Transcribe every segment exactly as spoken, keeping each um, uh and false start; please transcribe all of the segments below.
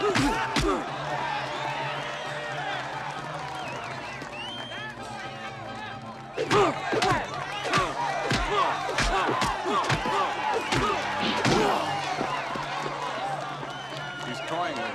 He's toying with it.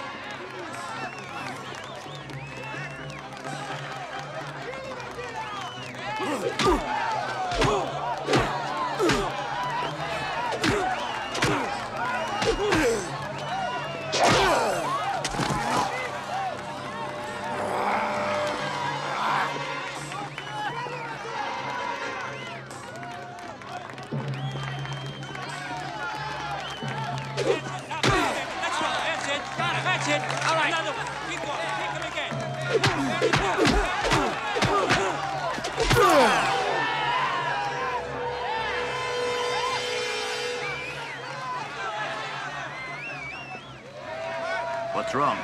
What's wrong?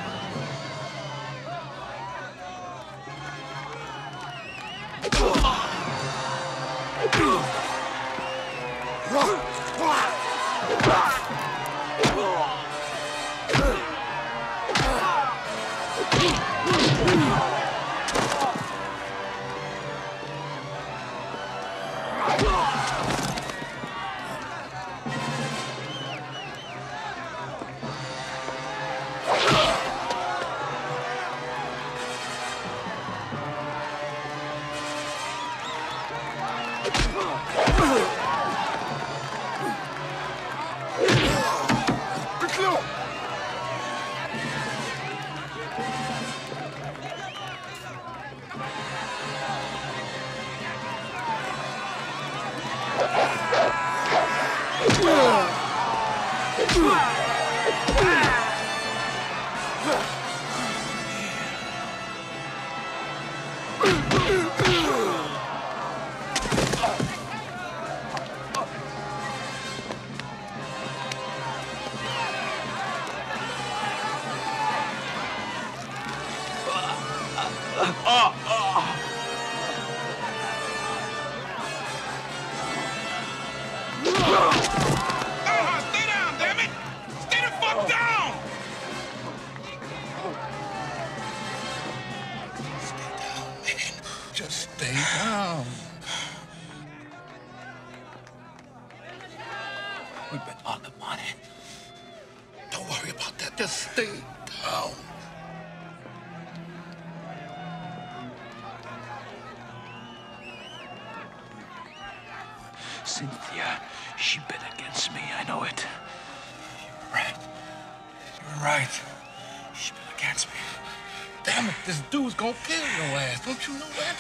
Cynthia, she bet against me, I know it. You're right. You're right. She bet against me. Damn it, this dude's gonna kill your ass. Don't you know that?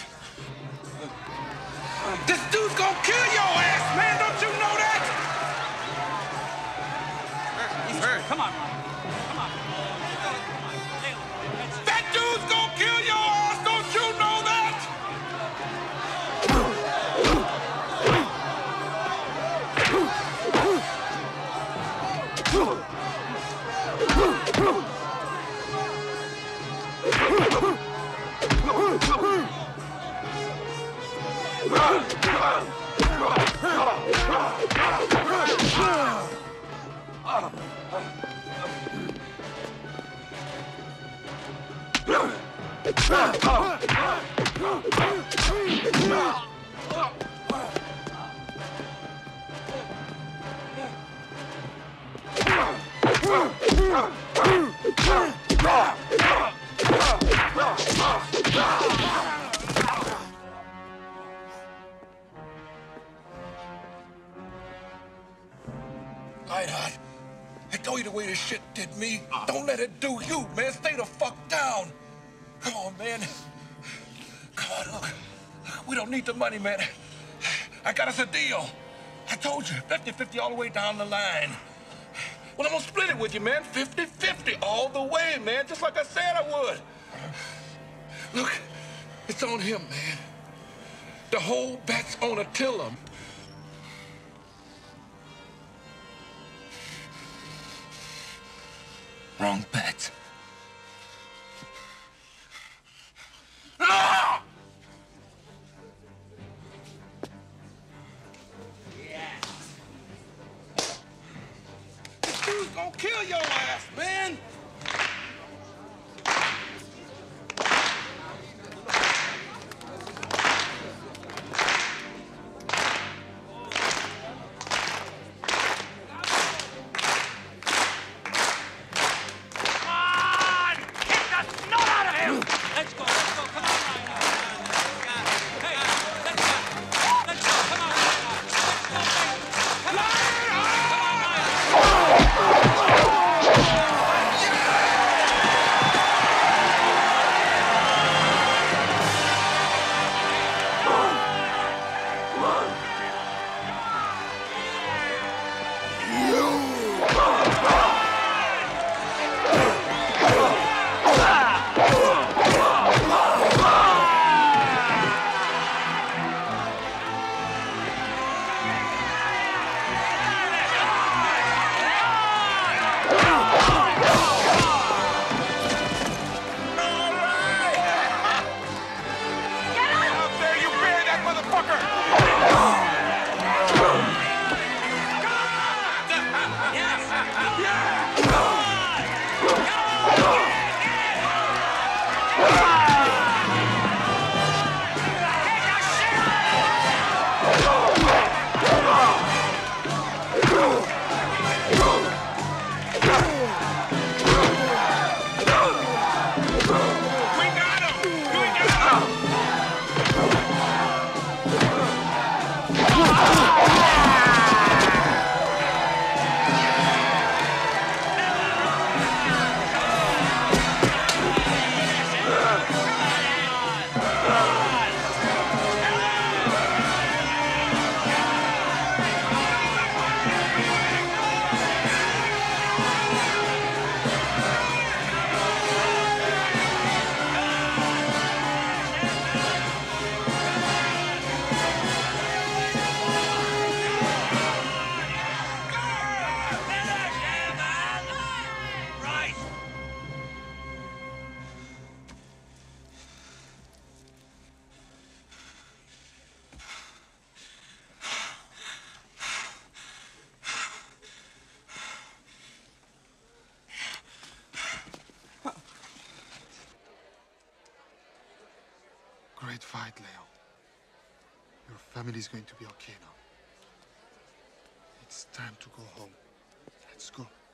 This dude's gonna kill your ass, man. Don't you know that? He's hurt. Come on, Ron. Come on. That dude's gonna kill your ass. Don't you know that? Lionheart, I told you the way this shit did me. Don't let it do you, man. Stay the fuck down. Come on, man. Come on, look. We don't need the money, man. I got us a deal. I told you, fifty fifty all the way down the line. Well, I'm gonna split it with you, man. fifty fifty all the way, man. Just like I said I would. Look, it's on him, man. The whole bet's on Attila. Wrong bet. Ah! This dude's gonna kill your ass, man. Great fight, Leo. Your family's going to be okay now. It's time to go home. Let's go.